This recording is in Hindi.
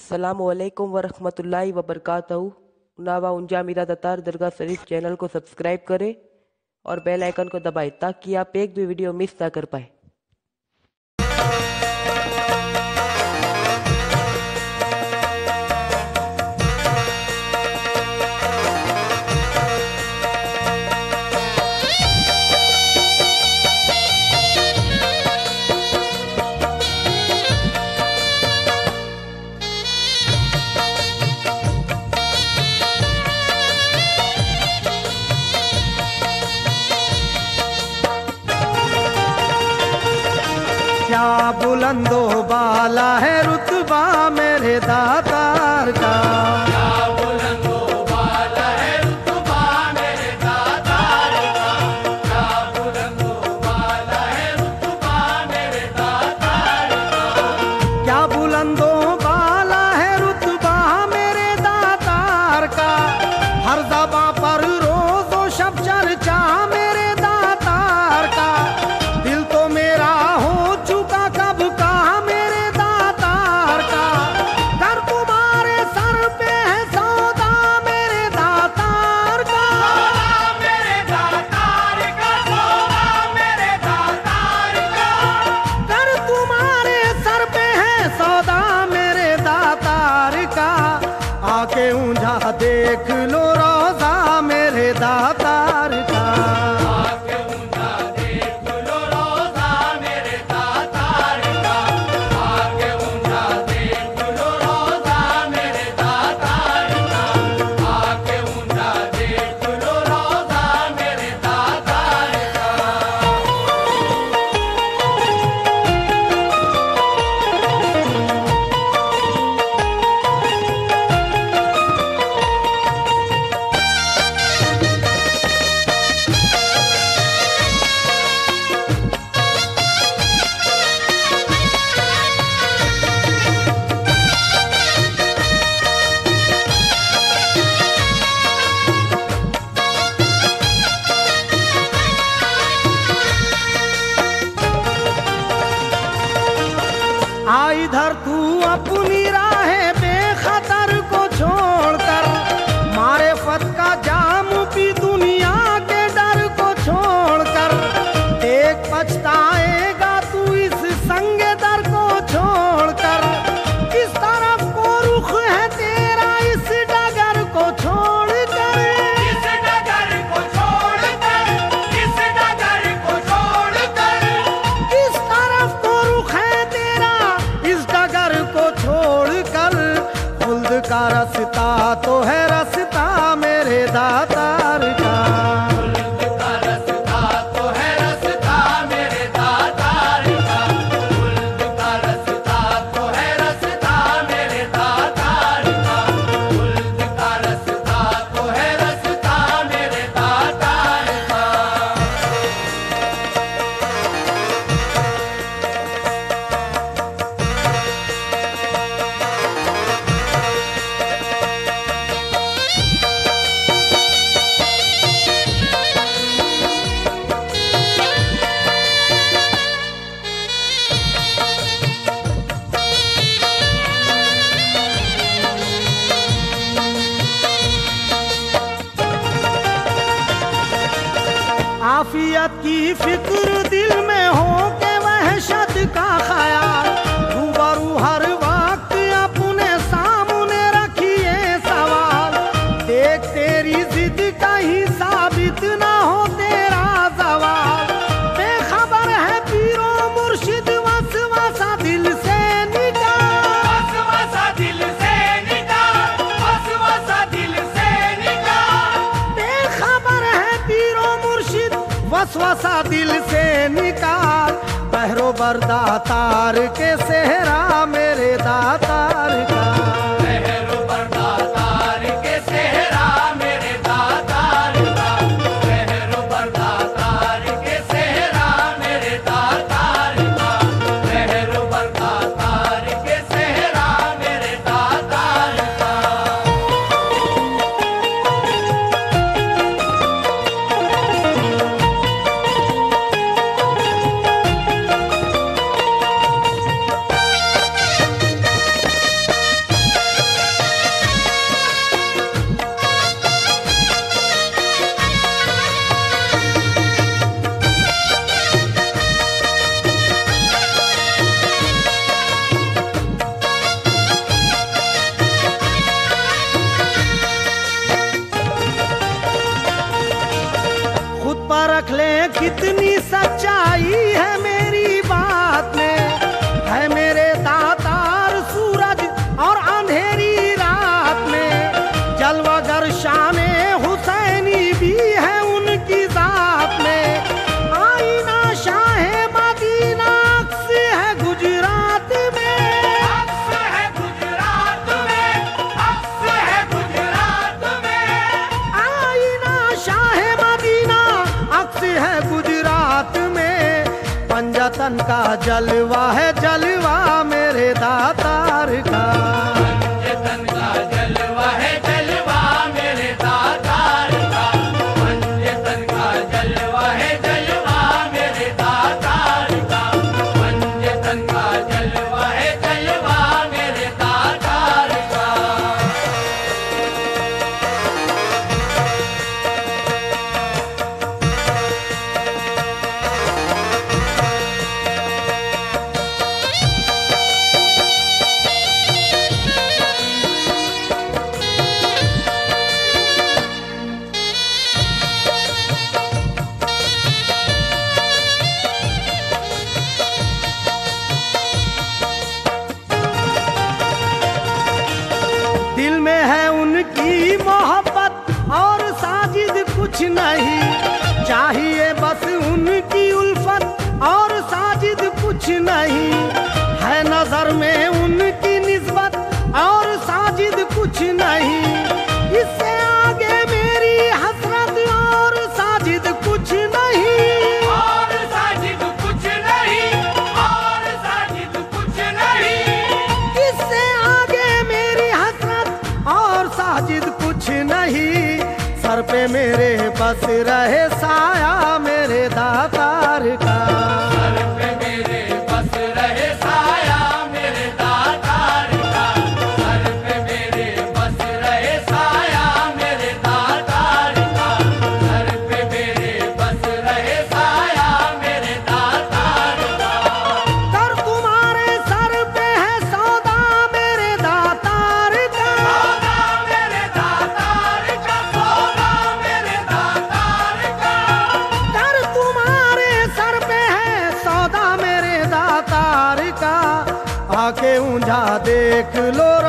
अस्सलामुअलैकुम वरहमतुल्लाहि वबरकातहू। उनावा उंजा मीरा दतार दरगाह शरीफ चैनल को सब्सक्राइब करें और बेल आइकन को दबाएं ताकि आप एक भी वीडियो मिस ना कर पाए। क्या बुलंदो बाला है रुतबा मेरे दातार का, क्या बुलंदो बाला है रुतबा मेरे दातार का, क्या बुलंदो बाला है रुतबा मेरे दातार का, क्या बुलंदो बाला है रुतबा मेरे दातार का। हर ज़बां पर रोज़ो शब चर्चा मेरे दातार का। दिल तो मेरा हो चुका कब का मेरे दातार का। घर तुम्हारे सर पे है सौदा मेरे दातार का, मेरे दातार का, सौदा मेरे दातार का, घर तुम्हारे सर पे है सौदा मेरे दातार का। आके ऊंझा देख लो रोज़ा मेरे दातार का। आके ऊंचा देख लो रोज़ा मेरे दातार का, आके ऊंचा देख लो रोज़ा मेरे दातार का, आके ऊंचा देख लो रोज़ा मेरे दातार का। आ इधर तू अपनी राहें बेखतर को छोड़कर, मारिफत का जाम पी दुनिया के डर को छोड़कर। देख पछताएगा तू इस संगे दर को छोड़कर। किस तरफ को रुख है तेरा इस डगर को छोड़कर। इस डगर को छोड़कर, इस डगर को छोड़कर, किस तरफ को रुख है तेरा इस डगर को छोड़कर। खुल्द का रास्ता तो है रास्ता मेरे दातार का। खुल्द का रास्ता तो है रास्ता मेरे दातार का, खुल्द का रास्ता तो है रास्ता मेरे दातार का, खुल्द का रास्ता तो है रास्ता मेरे दातार का। आफियत की फिक्र दिल में हो के वहशत का ख्याल। रूबरू हर वक्त अपने सामने रखिए सवाल। देख तेरी जिद कहीं साबित ना हो तेरा जवाल। बेखबर है पीरो मुर्शिद वसवसा दिल से निकाल। वसवसा दिल से निकाल, वसवसा दिल से निकाल, बेखबर है पीरो मुर्शिद वसवसा दिल से निकाल। बहरो बरदातार के सेहरा मेरे दातार का। बहरो बरदातार के सेहरा मेरे दातार का, बहरो बरदातार के सेहरा मेरे दातार का, बहरो बरदातार के सेहरा मेरे दातार का। पंजतन का जलवा है जलवा मेरे दातार का। पंजतन का जलवा है जलवा मेरे दातार का। पंजतन का जलवा है जलवा मेरे दातार का। पंजतन का जलवा है जलवा मेरे दातार का। दिल में है उनकी मोहब्बत और साजिद कुछ नहीं, चाहिए बस उनकी उल्फत और साजिद कुछ नहीं। है नजर में उनकी निस्बत और साजिद कुछ नहीं, इससे आगे मेरी हसरत और साजिद कुछ नहीं। और साजिद कुछ नहीं, और साजिद कुछ नहीं। इससे आगे मेरी हसरत और साजिद कुछ नहीं। सर पे मेरे बस रहे साया मेरे दातार का। सर पे मेरे बस रहे साया मेरे दातार का। सर पे मेरे बस रहे साया मेरे दातार का। सर पे मेरे बस रहे साया मेरे दातार का। कर तुम्हारे सर पे है सौदा मेरे दातार का। सौदा मेरे दातार का। सौदा मेरे दातार का। कर तुम्हारे सर पे है सौदा मेरे दातार का। आके ऊंझा देख लो